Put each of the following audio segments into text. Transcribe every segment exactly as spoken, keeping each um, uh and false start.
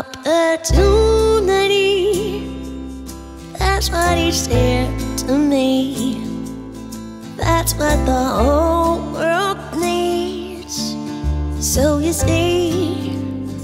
Opportunity, that's what he said to me. That's what the whole world needs. So you see,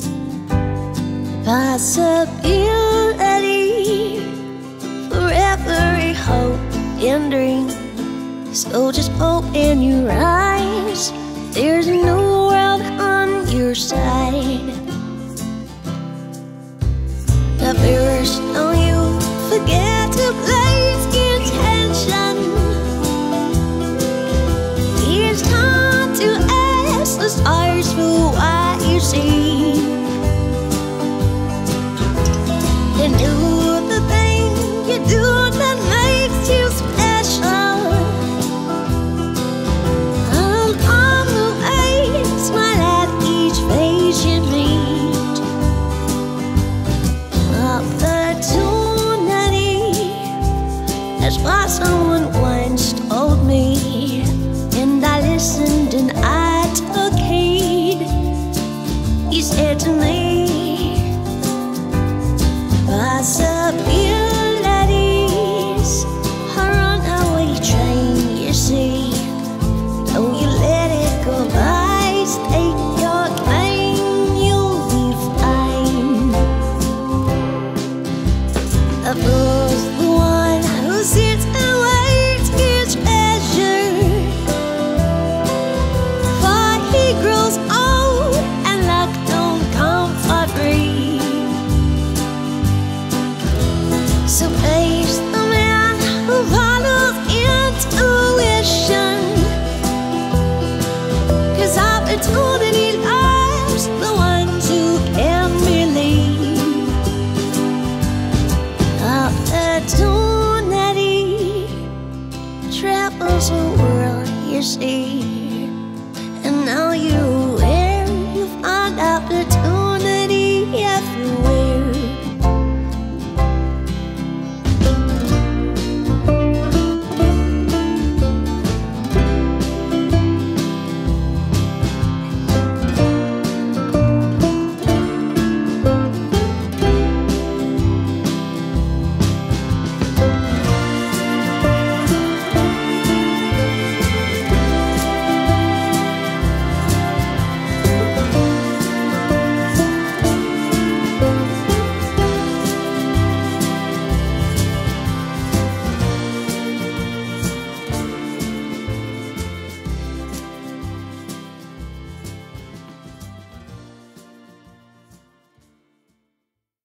possibility for every hope and dream. So just open your eyes, there's a new world on your side. The first, don't you forget